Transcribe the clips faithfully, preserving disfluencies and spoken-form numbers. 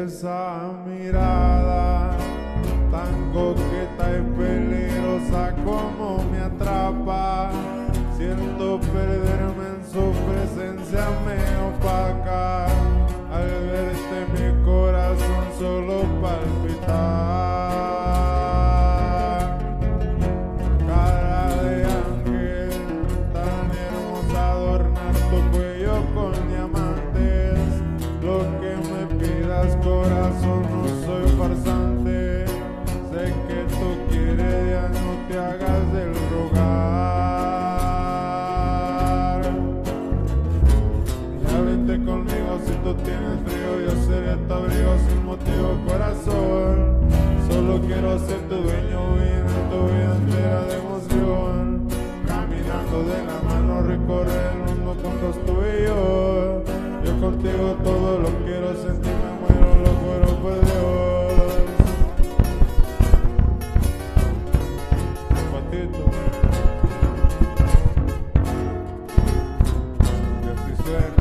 Esa mirada tan coqueta y peligrosa como me atrapa. Siento perderme en su presencia, me opaca. Al verte mi corazón solo palpitar. Cara de ángel, tan hermosa, adornar tu cuello con diamantes. Lo que me pidas, corazón, no soy farsante. Sé que tú quieres, ya no te hagas del rogar. Ya vente conmigo si tú tienes frío, yo seré tu abrigo sin motivo, corazón. Solo quiero ser tu dueño, vivir en tu vida entera de emoción. Caminando de la mano, recorrer el mundo juntos tú y yo. Yo contigo todo lo quiero, sentir, me muero, lo muero por Dios. Patito, que así suena.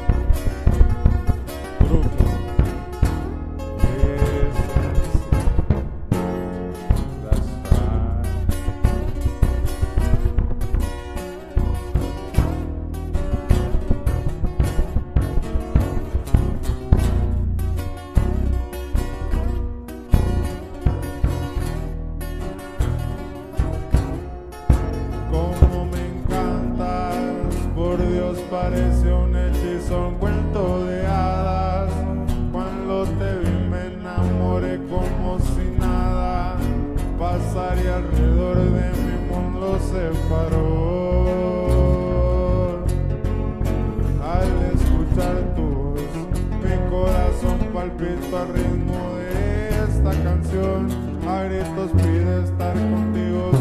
Grupo That's right. Como me encantas, por Dios parece un hechizo, un cuento de hadas. Cuando te vi me enamoré como si nada pasaría alrededor de mi mundo se paró. Al escuchar tu voz, mi corazón palpita al ritmo de esta canción. A gritos pide estar contigo.